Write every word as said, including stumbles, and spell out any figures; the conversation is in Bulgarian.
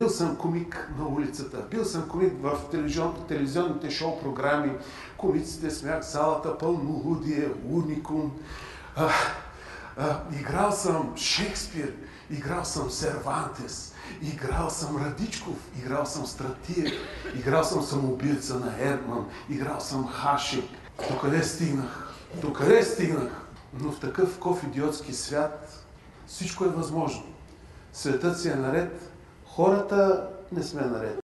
Бил съм комик на улицата, бил съм комик в телевизион, телевизионните шоу-програми, комиците смях, залата, пълнолудие, уникум. А, а, играл съм Шекспир, играл съм Сервантес, играл съм Радичков, играл съм Стратиев, играл съм самоубийца на Ертман, играл съм Хашек. Докъде стигнах? Докъде стигнах? Но в такъв коф-идиотски свят всичко е възможно. Светът си е наред, хората не сме наред.